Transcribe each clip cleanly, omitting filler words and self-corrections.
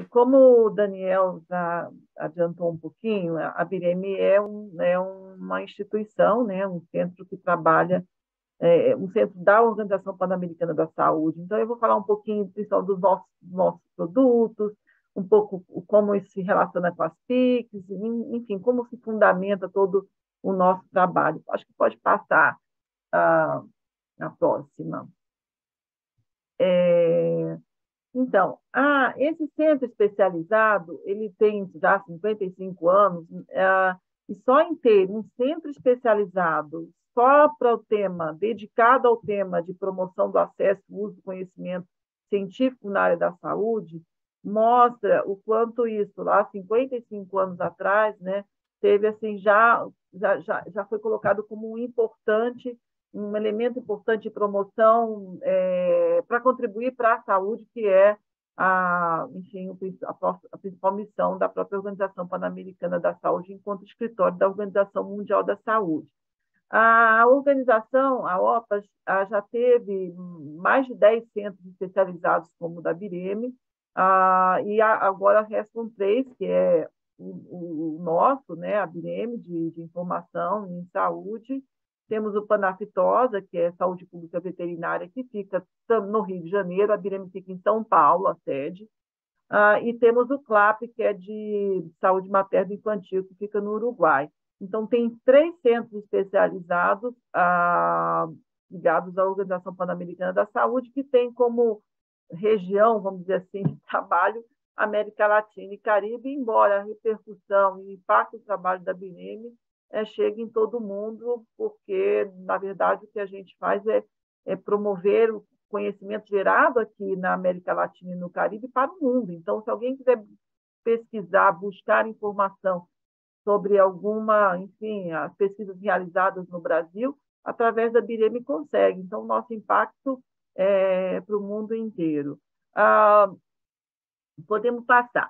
Como o Daniel já adiantou um pouquinho, a Bireme é uma instituição, né, um centro que trabalha, um centro da Organização Pan-Americana da Saúde. Então, eu vou falar um pouquinho, pessoal, dos nossos produtos, um pouco como isso se relaciona com as PICs, enfim, como se fundamenta todo o nosso trabalho. Acho que pode passar a próxima. Então, esse centro especializado, ele tem já 55 anos, e só em ter um centro especializado só para o tema, dedicado ao tema de promoção do acesso e uso do conhecimento científico na área da saúde, mostra o quanto isso, lá 55 anos atrás, né, teve assim, já foi colocado como um elemento importante de promoção para contribuir para a saúde, que é enfim, a principal missão da própria Organização Pan-Americana da Saúde, enquanto escritório da Organização Mundial da Saúde. A organização, a OPAS, já teve mais de 10 centros especializados, como o da Bireme, e agora restam 3, que é o nosso, né, a Bireme, de informação em saúde. Temos o Panafitosa, que é Saúde Pública Veterinária, que fica no Rio de Janeiro, a Bireme fica em São Paulo, a sede. E temos o CLAP, que é de Saúde Materno Infantil, que fica no Uruguai. Então, tem 3 centros especializados ligados à Organização Pan-Americana da Saúde, que tem como região, vamos dizer assim, de trabalho, América Latina e Caribe, embora a repercussão e o impacto do trabalho da Bireme chegue em todo mundo, porque, na verdade, o que a gente faz é promover o conhecimento gerado aqui na América Latina e no Caribe para o mundo. Então, se alguém quiser pesquisar, buscar informação sobre enfim, as pesquisas realizadas no Brasil, através da Bireme consegue. Então, o nosso impacto é para o mundo inteiro. Podemos passar.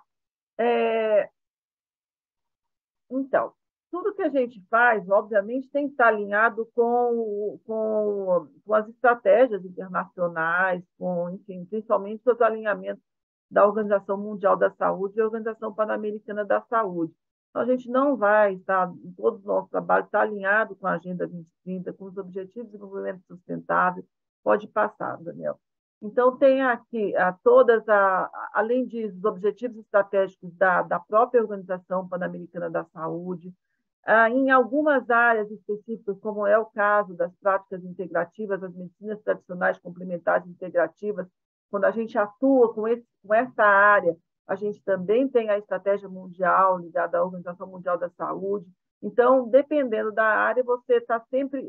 Então, tudo que a gente faz, obviamente, tem que estar alinhado com as estratégias internacionais, enfim, principalmente os alinhamentos da Organização Mundial da Saúde e a Organização Pan-Americana da Saúde. Então, a gente não vai estar, em todo o nosso trabalho, estar alinhado com a Agenda 2030, com os Objetivos de Desenvolvimento Sustentável. Pode passar, Daniel. Então, tem aqui além dos objetivos estratégicos da própria Organização Pan-Americana da Saúde, em algumas áreas específicas, como é o caso das práticas integrativas, das medicinas tradicionais complementares integrativas, quando a gente atua com essa área, a gente também tem a estratégia mundial ligada à Organização Mundial da Saúde. Então, dependendo da área, você está sempre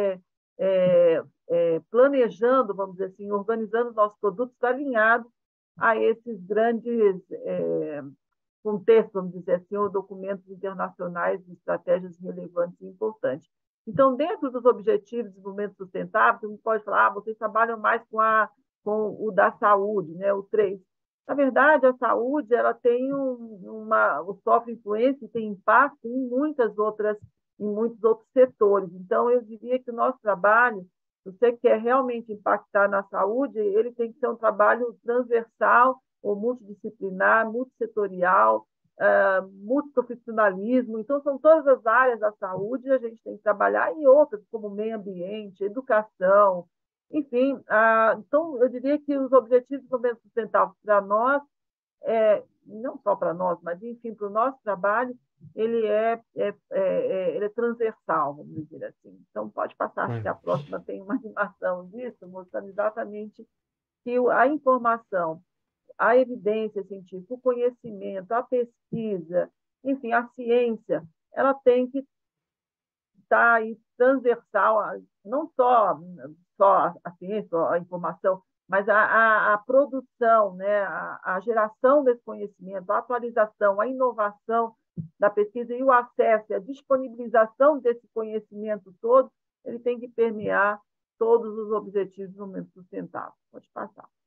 planejando, vamos dizer assim, organizando nossos produtos alinhados a esses grandes contextos, vamos dizer assim, ou documentos internacionais de estratégias relevantes e importantes. Então, dentro dos Objetivos de Desenvolvimento Sustentável, a gente pode falar, vocês trabalham mais com o da saúde, né, o 3. Na verdade, a saúde ela tem sofre influência e tem impacto em muitos outros setores. Então, eu diria que o nosso trabalho, se você quer realmente impactar na saúde, ele tem que ser um trabalho transversal ou multidisciplinar, multissetorial, multiprofissionalismo. Então, são todas as áreas da saúde, a gente tem que trabalhar em outras, como meio ambiente, educação, enfim. Então, eu diria que os Objetivos de Desenvolvimento Sustentável para nós, não só para nós, mas, enfim, para o nosso trabalho, ele é transversal, vamos dizer assim. Então, pode passar, acho que a próxima tem uma animação disso, mostrando exatamente que a informação, a evidência científica, o conhecimento, a pesquisa, enfim, a ciência, ela tem que estar aí transversal, não só a ciência, a informação, mas a produção, né? A geração desse conhecimento, a atualização, a inovação da pesquisa e o acesso, a disponibilização desse conhecimento todo, ele tem que permear todos os objetivos do desenvolvimento sustentável. Pode passar.